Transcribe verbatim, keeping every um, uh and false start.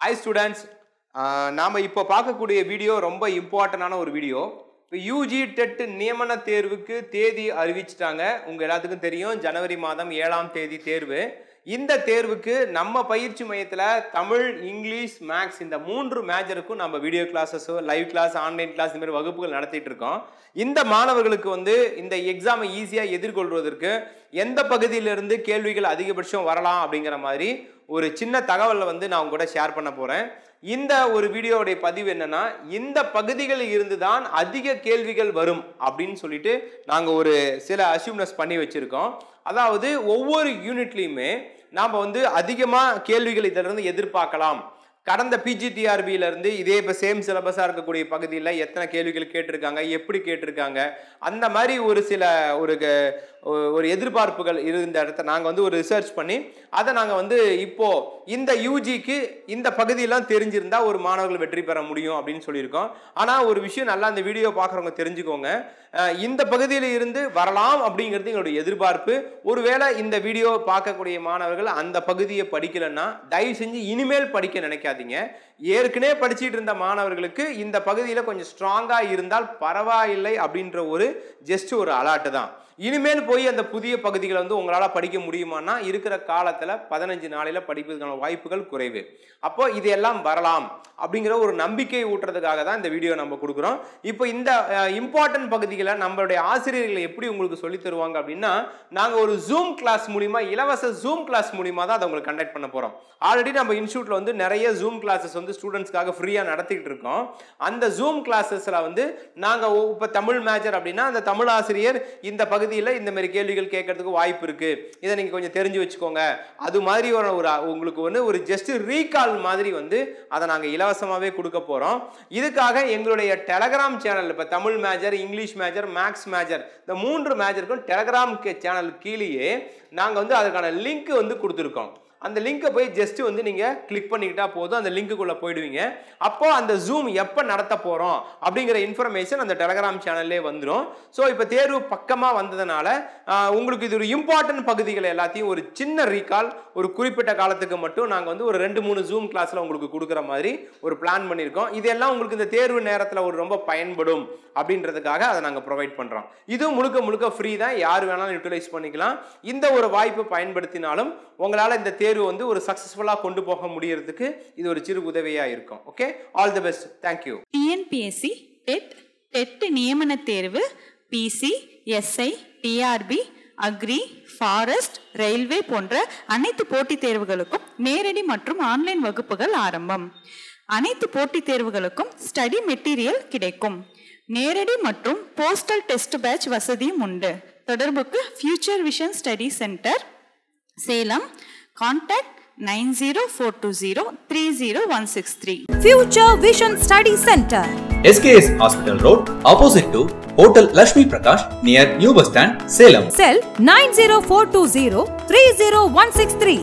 Hi students, நாம இப்போ பார்க்கக்கூடிய வீடியோ ரொம்ப இம்பார்ட்டன்டான ஒரு வீடியோ. இப்போ U G T E T நியமன தேர்வுக்கு தேதி அறிவிச்சிட்டாங்க. உங்க எல்லாத்துக்கும் தெரியும் ஜனவரி மாதம் ஏழாம் தேதி தேர்வு. இந்த தேர்வுக்கு நம்ம பயிற்சி மையத்துல தமிழ், இங்கிலீஷ், மேத்ஸ் இந்த மூன்று மேஜருக்கும் நம்ம video classes, live class, online class இந்த மாதிரி வகுப்புகள் நடத்திட்டு இருக்கோம். இந்த மாணவர்களுக்கு வந்து இந்த எக்ஸாமை ஈஸியா எதிர்கொள்வதற்கு எந்த பகுதியிலிருந்து கேள்விகள் அதிகபட்சம் வரலாம் அப்படிங்கிற மாதிரி ஒரு சின்ன தகவலை வந்து நான் உங்க கூட ஷேர் பண்ண போறேன். இந்த ஒரு வீடியோவுடைய பதிவு என்னன்னா, இந்த பகுதிகளில் இருந்து தான் அதிக கேள்விகள் வரும் அப்படின்னு சொல்லிட்டு நாங்க ஒரு சில அஸ்யூம்னஸ் பண்ணி வச்சிருக்கோம். அதாவது ஒவ்வொரு யூனிட்லயுமே நாம வந்து அதிகமா கேள்விகள் இதிலிருந்து இருந்து எதிர்பார்க்கலாம். கடந்த P G T R B ல இருந்து இதே இப்போ சேம் சிலபஸா இருக்கக்கூடிய பகுதியில் எத்தனை கேள்விகள் கேட்டிருக்காங்க, எப்படி கேட்டிருக்காங்க, அந்த மாதிரி ஒரு சில ஒரு ஒரு எதிர்பார்ப்புகள் இருந்த இடத்த நாங்கள் வந்து ஒரு ரிசர்ச் பண்ணி அதை நாங்கள் வந்து இப்போ இந்த யூஜிக்கு இந்த பகுதியெல்லாம் தெரிஞ்சிருந்தா ஒரு மாணவர்கள் வெற்றி பெற முடியும் அப்படின்னு சொல்லியிருக்கோம். ஆனால் ஒரு விஷயம் நல்லா இந்த வீடியோ பார்க்குறவங்க தெரிஞ்சுக்கோங்க, இந்த பகுதியில் இருந்து வரலாம் அப்படிங்கிறது எங்களுடைய எதிர்பார்ப்பு. ஒருவேளை இந்த வீடியோ பார்க்கக்கூடிய மாணவர்கள் அந்த பகுதியை படிக்கலைன்னா தயவு செஞ்சு இனிமேல் படிக்க நினைக்காதீங்க. ஏற்கனவே படிச்சுட்டு இருந்த மாணவர்களுக்கு இந்த பகுதியில் கொஞ்சம் ஸ்ட்ராங்கா இருந்தால் பரவாயில்லை அப்படின்ற ஒரு ஜஸ்ட் ஒரு அலர்ட் தான். இனிமேல் போய் அந்த புதிய பகுதிகளை வந்து உங்களால் படிக்க முடியுமானா இருக்கிற காலத்தில் பதினஞ்சு நாளையில் படிப்பதற்கான வாய்ப்புகள் குறைவு. அப்போ இதெல்லாம் வரலாம் அப்படிங்கிற ஒரு நம்பிக்கை ஊட்டுறதுக்காக தான் இந்த வீடியோ நம்ம கொடுக்குறோம். இப்போ இந்த இம்பார்ட்டன்ட் பகுதிகளை நம்மளுடைய ஆசிரியர்கள் எப்படி உங்களுக்கு சொல்லி தருவாங்க அப்படின்னா, நாங்கள் ஒரு ஜூம் கிளாஸ் மூலிமா, இலவச ஜூம் கிளாஸ் மூலிமா தான் அதை உங்களுக்கு கண்டக்ட் பண்ண போகிறோம். ஆல்ரெடி நம்ம இன்ஸ்டியூட்டில் வந்து நிறைய ஜூம் கிளாஸஸ் வந்து ஸ்டூடெண்ட்ஸ்க்காக ஃப்ரீயாக நடத்திக்கிட்டு இருக்கோம். அந்த ஜூம் கிளாஸஸில் வந்து நாங்கள் இப்போ தமிழ் மேஜர் அப்படின்னா அந்த தமிழ் ஆசிரியர் இந்த பகுதியில் இந்த மாதிரி கேள்விகள் கேட்கறதுக்கு வாய்ப்பு இருக்கு, இதை நீங்கள் கொஞ்சம் தெரிஞ்சு வச்சுக்கோங்க, அது மாதிரி ஒரு உங்களுக்கு வந்து ஒரு ஜஸ்ட் ரீகால் மாதிரி வந்து அதை நாங்கள் இலவசமாகவே கொடுக்க போகிறோம். இதுக்காக எங்களுடைய டெலகிராம் சேனல், இப்போ Tamil major, English major, maths major இந்த மூன்று மேஜருக்கும் டெலகிராம் சேனல் கீழேயே நாங்கள் வந்து அதுக்கான லிங்க் வந்து கொடுத்துருக்கோம். அந்த லிங்கை போய் ஜஸ்ட் வந்து நீங்கள் கிளிக் பண்ணிக்கிட்டா போதும், அந்த லிங்க்குள்ளே போயிடுவீங்க. அப்போ அந்த ஜூம் எப்போ நடத்த போகிறோம் அப்படிங்கிற இன்ஃபர்மேஷன் அந்த டெலகிராம் சேனல்லே வந்துடும். ஸோ இப்போ தேர்வு பக்கமாக வந்ததுனால உங்களுக்கு இது ஒரு இம்பார்ட்டன்ட் பகுதிகள் எல்லாத்தையும் ஒரு சின்ன ரீகால் ஒரு குறிப்பிட்ட காலத்துக்கு மட்டும் நாங்கள் வந்து ஒரு ரெண்டு மூணு ஜூம் கிளாஸில் உங்களுக்கு கொடுக்குற மாதிரி ஒரு பிளான் பண்ணியிருக்கோம். இதெல்லாம் உங்களுக்கு இந்த தேர்வு நேரத்தில் ஒரு ரொம்ப பயன்படும் அப்படின்றதுக்காக அதை நாங்கள் ப்ரொவைட் பண்ணுறோம். இதுவும் முழுக்க முழுக்க ஃப்ரீ தான், யார் வேணாலும் யூட்டிலைஸ் பண்ணிக்கலாம். இந்த ஒரு வாய்ப்பு பயன்படுத்தினாலும் உங்களால் இந்த தேர்வு வந்து ஒரு சக்சஸ்ஃபுல்லாக கொண்டு போக முடியறதுக்கு இது ஒரு சிறு உதவியாக இருக்கும். Okay, all the best, thank you. T N P S C TET TET நியமன தேர்வு P C, S I, T R B, agri, forest, railway போன்ற அனைத்து போட்டித் தேர்வுகளுக்கும் நேரடி மற்றும் ஆன்லைன் வகுப்புகள் ஆரம்பம். அனைத்து போட்டித் தேர்வுகளுக்கும் ஸ்டடி மெட்டீரியல் கிடைக்கும். நேரடி மற்றும் போஸ்டல் டெஸ்ட் பேட்ச் வசதியும் உண்டு. தொடர்புக்கு future vision study centre, Salem. Contact nine zero four two zero three zero one six three. Future Vision Study Center, S K S Hospital Road, opposite to Hotel Lakshmi Prakash, near New Bus Stand, Salem. Cell nine zero four two zero three zero one six three.